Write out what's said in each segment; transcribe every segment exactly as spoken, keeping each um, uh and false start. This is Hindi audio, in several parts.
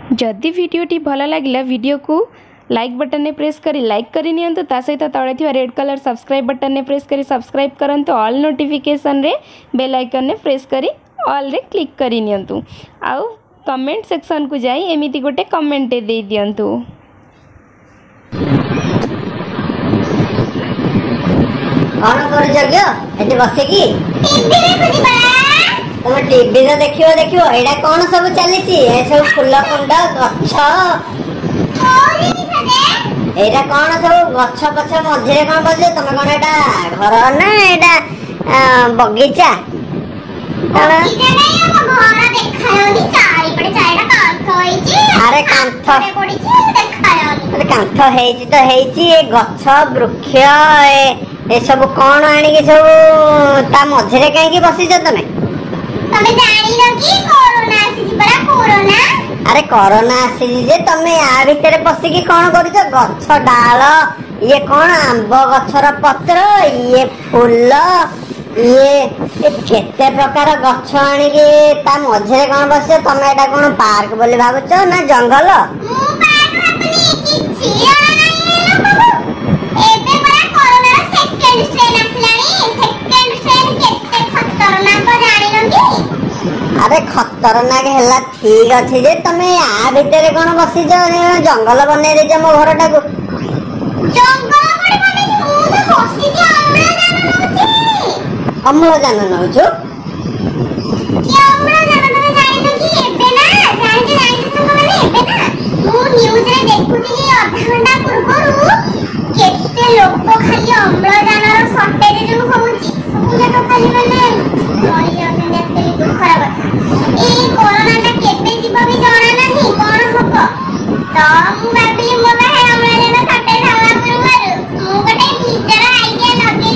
जदि वीडियोटी भल लगा वीडियो को लाइक बटन ने प्रेस करी लाइक करी नियंतु ता सहित तळे थिवा रेड कलर सब्सक्राइब बटन ने प्रेस करी सब्सक्राइब करंतु ऑल नोटिफिकेशन रे बेल आइकन ने प्रेस करी ऑल रे क्लिक करी नियंतु आउ कमेंट सेक्शन को जाई एमिति गोटे कमेंट दे दियंतु। कौन कर जग्य एते बसे की टीवी देखुची बा तुम टीवी रे देखियो देखियो एडा कौन सब चली ची ए सब फूल कुंड गछ ओरी सदे एडा कौन सब गछ पछ मझे कौन बजे तुम कौन एडा घर ना एडा बगीचा बगीचा नहीं हम घर देखायोनी चारि पड़े चारिटा कांथ होईची अरे कांथ पड़ीची देखायोनी अरे कांथ हेची तो हेची ए गछ वृक्ष ए ए सब कौन आनी के सब ता मझे कहीं बसी तमें तमें जानी लो कि कोरोना आसी परा कोरोना अरे कोरोना आसी जे तमें आ भीतर पसी की कौन करिस गछ डाल ये कौन आंब गछर पत्र ये फूल ये ए केते प्रकार गछ आनी के ता मझे कौन बसे तमें एटा कौन पार्क बोली भाबुछ ना जंगल मु पार्क अपनी किछि एबे परा कोरोना सेकंड स्ट्रेन आसलानी सेकंड स्ट्रेन केते खतरनाक जानि लंगी अरे खतरनाक हैला ठीक अछि जे तमे आ भीतर कोन बसी जो जंगल बने दे जे मो घरटा को जंगल बने बने मु तो बसी के अम्लजान नउछु अम्लजान नउछु कि अम्लजान तमे जानि लंगी एबे ना जानि जानि सब माने एबे ना मु न्यूज रे देखुथि आधा घंटा पूर्वरु केते लोक खाली अम्लजान रो शॉर्टेज जो होउची सब जगह खाली माने मरि जाते देखते दुख खराब ए कोरोना ता केते जीव भी जाना नहीं कोन हबो तो मु भाबिली मो बाहे अम्लजान शॉर्टेज हवा पूर्वरु मु गटे निजर आईडिया लगे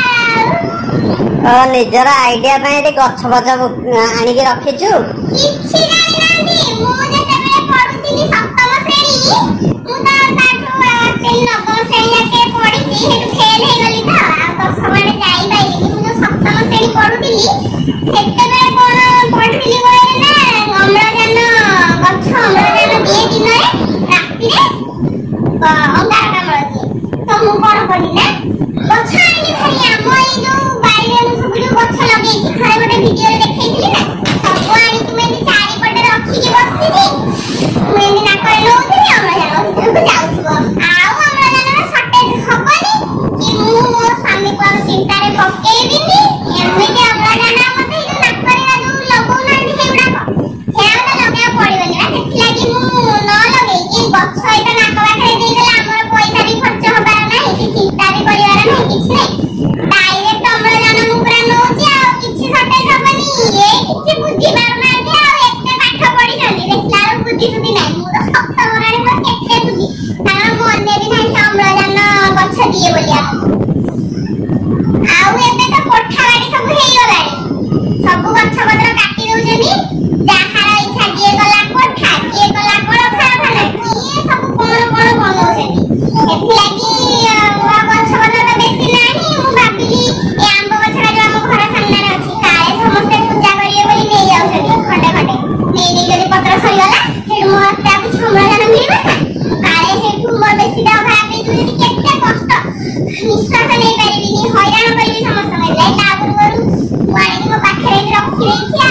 दे आ निजर आईडिया पे गछ बछ आनी के रखिछु किछि जानि नांदी मु जेते बेले पढुथिली सप्तम श्रेणी मु ता ताठो तेल नवम श्रेणी के पढिछि हेतु फेल हे गली था आ दशम रे जाई बाई मु जो सप्तम श्रेणी पढुथिली सेते बेले कोन पढिथिली बोले ना अम्लजान गछ अम्लजान दिए दिन रे राति रे अंगार कामळ दिए तो मु कोन करी ना गछ आनी खाली हम ई जो बाई रे सब जो गछ लगे खरे गोटे वीडियो रे देखैथिली ना सब आनी तुमे नी चारि पटे रखी के बसिथि मैं ना कर लोथि अम्लजान तो जाउथबो आउ अम्लजान शॉर्टेज हबनी कि मु मो स्वामी को चिंता रे पकेबिनी एमिति अम्लजान मते जो नाकरे जो लगौ ना हेउडा को हेउडा लगे पड़िबनी ना सेति लागि मु न लगे कि गछ एटा नाक बाखरे दे देला हमर पैसा भी खर्च होबार नाही कि चिंता भी करिवार नाही किछ नै डायरेक्ट अम्लजान मु पूरा नोची आ किछ शॉर्टेज हबनी ए किछ बुद्धि मारना दे आ एते पाठ पढि जल्दी देखला बुद्धि सुधी नाही मु तो सप्तम रे पर केते बुद्धि तार मने भी नाही अम्लजान गछ दिए बोलिया आउ एते तो कोठा बाड़ी सब हेई गलानी सब गछ पत्र काटी दउजनी जाहार इच्छा दिए गला कोठा दिए गला कलखाना ये सब कोन कोन बनौछनी एथि लागि आ गछ पत्र तो बेसी नाही मु भाबिली ए आंब गछरा जो हम घर सामने रे अछि काले समस्त पूजा करिए बोली नै जाउछनी खंडे खंडे नै नै जदी पत्र सरी गला हेड मो आते आ कुछ अम्लजान मिलबा काले हेठु मोर बेसी दा भाबी तू जदी केते कष्ट निश्वास नै पारिबिनी हैरान करिबी समस्त मै लाई ता पूर्वरु वाणी मो पाखरे रखि देछि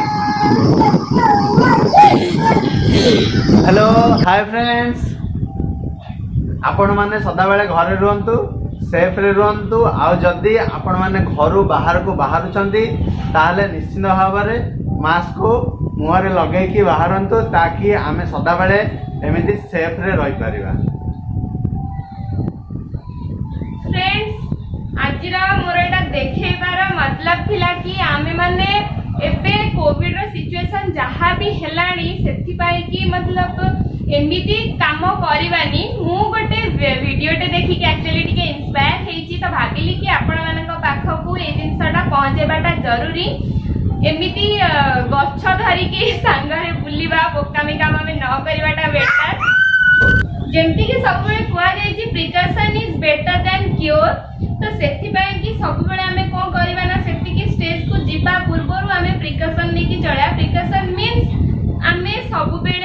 हेलो हाय फ्रेंड्स आपण माने सदा बेले घरे रहंतु सेफ रे रहंतु आ जदी आपण माने घरु बाहर को बाहरुचंती ताले निश्चित भाबरे मास्क को मुह रे लगे कि बाहरंतु ताकि आमे सदा बेले एमिति सेफ रे रहि परिबा। फ्रेंड्स आजिरा मोर एटा देखैबार मतलब थिला कि आमे माने एबे कोविड रो सिचुएशन जहा भी हेलानी सेथि पाई कि मतलब एमिति काम करिवानी मु गोटे वीडियो टे देखि कि एक्चुअली टिके इंस्पायर हेची तो भाबिली कि आपण मानक पाखकू ए जिंसटा पहुंचेबाटा जरूरी एमिति गच्छ धरि कि संगरे बुलिबा बोकामी काम में न करिवाटा बेटर जेमति कि सब बेले कुआ जाई कि precaution is better than cure तो सेथि पाई कि सब बेले हमें कोन करिवा ना सेथि कि स्टेज को जिबा पूर्वरु हमें प्रिकॉशन लेके चला प्रिकॉशन मींस हमें सब बेले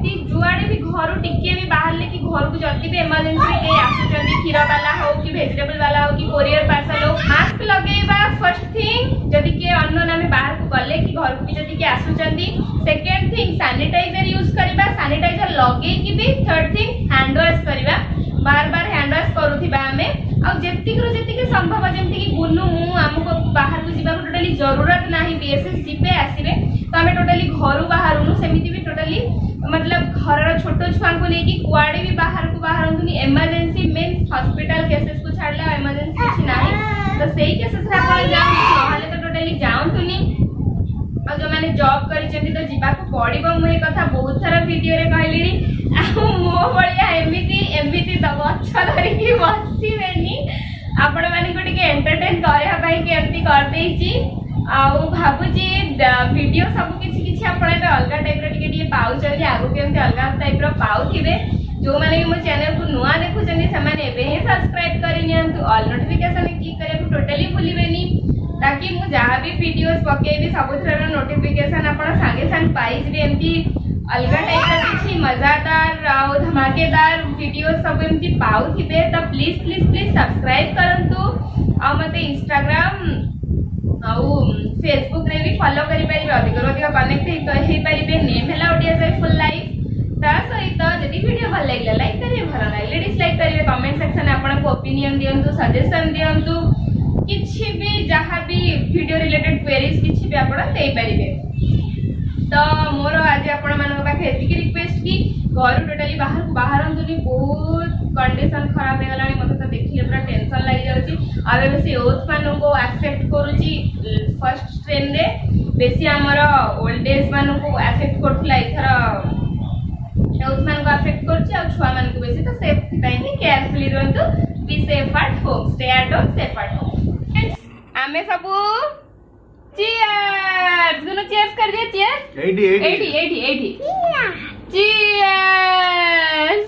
एमती जुआड़े भी घर टिके भी बाहर कि घर को जल्दी भी इमरजेंसी के आसुचंदी क्षीर वाला हो कि वेजिटेबल वाला हो कि कोरियर पार्सल हो मास्क लगेबा फर्स्ट थिंग जदि के अननोन आमे बाहर को गले कि घर को भी जदि के आसुचंदी सेकंड थिंग सैनिटाइजर यूज करबा सैनिटाइजर लगे कि भी थर्ड थिंग हैंड वॉश करबा बार बार हैंड वॉश करूथिबा आमे आ जेतिक रो जेतिक संभव जेमति कि गुनु मु हमको बाहर को जीवा टोटली जरूरत नाही बीएसएस पे आसीबे तो आमे टोटली घरु बाहरनु सेमिति भी टोटली मतलब घर छोट छुआ को लेकी कुआड़े भी बाहर को बाहरंतुनी इमरजेंसी मींस हॉस्पिटल केसेस को छाड़ला इमरजेंसी कुछ नाही तो सेही केसेस रे आपण जाऊ नहले तो टोटली जाउंतुनी आ जो माने जॉब करि चंदी तो जीवा को पड़िबो मु ए कथा बहुत सारा वीडियो रे कहलिनी आ मो बळिया एमिति एमिति दब अच्छा धरि की बसी बेनी आपण माने को टिके एंटरटेन करया पई केमति कर देछि आउ भाबुजी वीडियो सब किछि किछि आपण ए अलगा टाइप रे टिके टिके पाउचली आगु केमति अलगा टाइप रो पाउथिबे जो माने मो चैनल को नुआ देखुचनी से माने एबे ही सब्सक्राइब करि नियंतु ऑल नोटिफिकेशन क्लिक करे को टोटली भूलिबेनी ताकि मु जहाँ भी वीडियोस पकेबी सबुथर नोटिफिकेशन आपण संगे संग पाई जे एमती अलगा टाइप का किछि मजादार और धमाकेदार वीडियो सब एमती पाउथिबे त प्लीज प्लीज प्लीज सब्सक्राइब करंतु आ मते इंस्टाग्राम आउ फेसबुक रे भी फॉलो करि परिबे अधिक अधिक कनेक्ट हे परिबे नेम हैला ओडिया से फुल लाइफ ता सहित जदि वीडियो भल लागला लाइक करिवे भल लागले डिसलाइक करिवे कमेंट सेक्शन में आपन ओपिनियन दियंतु सजेशन दियंतु किछि भी जहाँ भी वीडियो रिलेटेड क्वेरीज किछि भी आपन दे परिबे तो मोर आज आपण मान पाखे एतिकी रिक्वेस्ट कि घर टोटली बाहर बाहरंतुनी बहुत कंडीशन खराब हो गलानी मते तो देखिले पूरा टेंशन लागि जाउची आबे बेसी ओथ मानन को एक्सेप्ट करूची फर्स्ट ट्रेन रे बेसी हमर ओल्ड एज मानन को एक्सेप्ट करथला इथर ओथ मान को एक्सेप्ट करची आ छुआ मान को बेसी तो सेफ्टी पई नि केयरफुली रहंतु be safe at home stay at home safe at home आमे सबू चीयर्स गुनु चीयर्स कर दिया चीयर्स एटी एटी एटी एटी एटी चीयर्स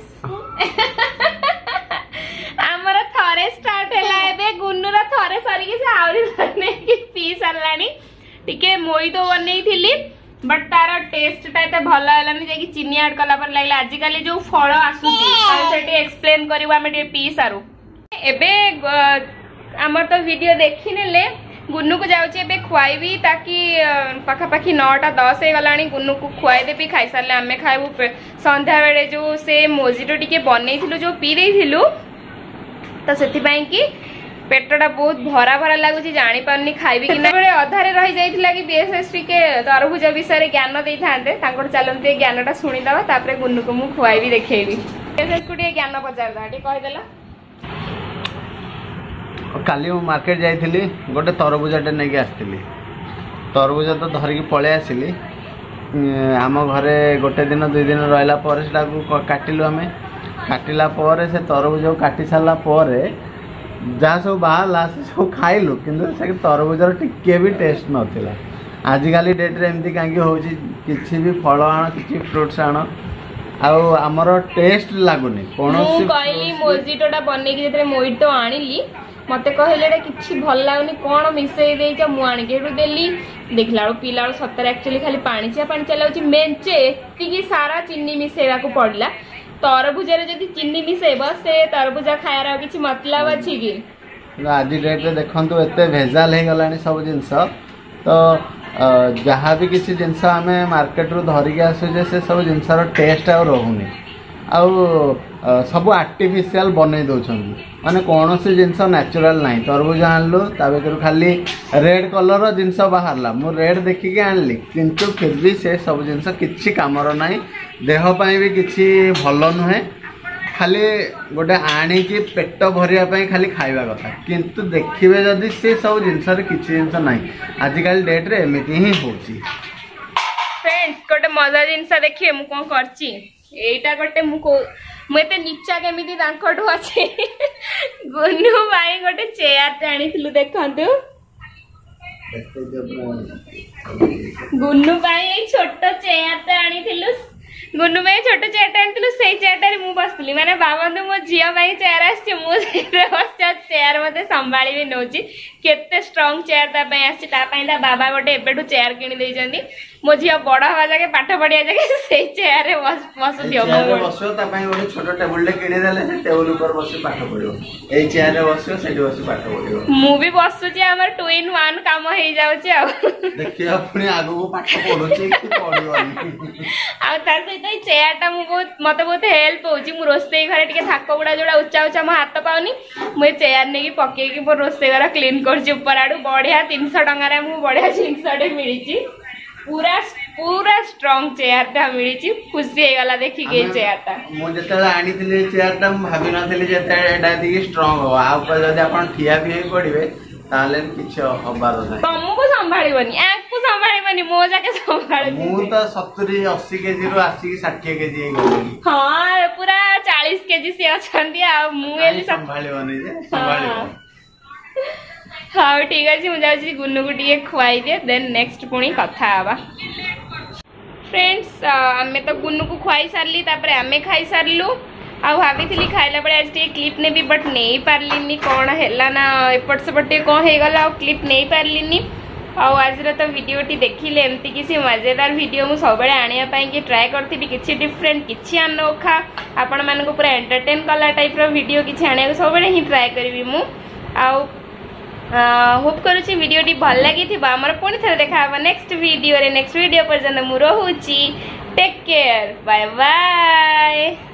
हमर थरे स्टार्ट हैला एबे गुनुर थरे सरी के से आवरी बने की पी सरलानी टिके मोई तो बनै थिली बट तार टेस्ट टा एते भल हलानी जे कि चीनी ऐड कला पर लागला आज काली जो फळ आसुची सेटी एक्सप्लेन करिवा हम टे पी सारू एबे हमर तो वीडियो देखि नेले गुन्नू को जाउची एबे खुआईबी ताकि पाखा पाखी नौटा दस हे गलानी गुन्नू को खुआई देबी खाई सारले हमें खाइबू संध्या बेले जो से मोजिटो टिके बनै थिलु जो पी देई थिलु तो सेति पई कि पेटटा बहुत भरा भरा लगुच जानी पारनी खाइबी कि बेले अधारे रही जाइथिला कि बीएसएस के तरबुज विषय ज्ञान देई थांते तांकर चलंते ज्ञानटा सुनी दबा तापरे गुन्नू को मु खुआईबी देखैबी बीएसएस को टे ज्ञान पचार दा टे कहि देला काली मु मार्केट जाइथिली गोटे तरबुजाटे नै के आस्थिली तरबुजा तो धरिकी पळे आसिली आम घरे गोटे दिन दुई दिन रहला पर सेटा को काटिलु हमें काटिला पर से तरबुज काटी सारला पर जहाँ सब बाहर से सब खाइलु किंतु से तरबुजार टिके भी टेस्ट नथिला आजिकाली डेट रे एमती कांगी होची किछि भी फल आण किछि फ्रूट्स आण आउ हमर टेस्ट लागुनी कोनोसी कहली मोजिटोटा बनै कि जेतरे मोइटो आनिली मते कहले एटा किछि भल लागुनी कोन मिसई देई छ मु आनी केडू देली देखला पीला सत्तर एक्चुअली खाली पानी चा पानी चलाउची मेंचे एतिकी सारा चीनी मिसेवा को पड़ला तरबुजरे जदी चीनी मिसेबो से तरबुजा खायार किछि मतलब अछि कि आज डेट रे देखंतु एते भेजाल हे गलानी सब जिंस तो जहाँ भी किसी जिनस आम मार्केट रू धरिकी आसुचे से सब जिनसर टेस्ट आ रोनी आउ सब आर्टिफिशियल बनै दउछन माने कोनोसी जिनस नेचुरल नाही तरबुज आनलु ता बेकरू खाली रेड कलर जिनस बाहरला मु रेड देखिके आनली किंतु फिर भी से सब जिनस किछि कामर नाही देह पई भी किछि भलो नहे खाली गोटे आनिकी पेट भरिया पई खाली खाइबा कथा किंतु देखिबे जदी से सब जिनसर किछि जिनस नाही आजिकल डेट रे एमिति ही होची फ्रेंड्स गोटे मजा जिनस देखिए मु कोन करची एटा गोटे मु को मु एते नीचा केमिति तांकठु अछि गुन्नू भाई गोटे चेयर ते आनिथिलु देखंतु गुन्नू भाई ए छोटो चेयर ते आनिथिलु गुन्नू भाई छोट चेयर आनी से चेयर मु बसली माने बाबा तो मो झील चेयर आसी चेयर मत संभा भी नौ केते स्ट्रंग चेयर आसी बाबा गोटे एबेठू चेयर किनी मो झील बड़ हवा जगह पाठ पढ़िया जगह से चेयर बसु गोटे छोट टेबुल किनीदेले टेबुल ऊपर बस पाठ पढ़ो ए चेयर बस बस पाठ पढ़ो मु भी बसुची हमर टू इन वन काम हो जाउची आ देखियो पुनी आगो पाठ पढुची कि पढियोनी आ तार सहित चेयर टा मु बहुत मते बहुत हेल्प होची मु रोस्ते घरे टिके थाक गुडा जोडा उच्चा उच्चा मो हाथ पाउनी मु चेयर नेकी पके की मो रोस्ते घर क्लीन करची ऊपर आडू बढ़िया तीन सौ टंका रे मु बढ़िया जिंसडे मिलिची पूरा पूरा स्ट्रांग चेयर टा मिलिची खुशी हे गला देखि के चेयर टा मु जतले आनी थिले चेयर टा भाबी नथिले जते एडा दी स्ट्रांग हो आ ऊपर जदि आपण ठिया भी पड़िबे ताले किछ हबार नै तुमको संभाळिबनी आकु संभाळिबनी मो जाके संभाळ मु त सत्तरी अस्सी केजी रो आसी साठ केजी हे गली हां पूरा चालीस केजी से अछंदी आ मु एली संभाळिबनी जे संभाळिबो हाँ ठीक अच्छे मुझे गुन्नू को टे खुआई दे देन नेक्स्ट पुणी कथा हवा फ्रेंड्स आमे तो गुन्नू को खुआई सारली तापर आमे खाई सारलु आ भाभी खाइला बेले आज टे क्लिप नेबी बट नहीं पारलिनी कौन है ना एपट सेपट कौन हो गला क्लिप नहीं पारलिनी आज तो वीडियोटी देखिले एमती किसी मजेदार वीडियो मुझे सब आने की ट्राए करी किसी डिफरेंट किसी अनोखा आपण मानक पूरा एंटरटेन कला टाइप रो वीडियो किसी आने सब ही ट्राए करी मु आउ होप करुच्ची वीडियोटी भल लगी आमर पुणी थे देखा नेक्स्ट वीडियो रे नेक्स्ट वीडियो पर्यंत मु रोची टेक केयर बाय बाय।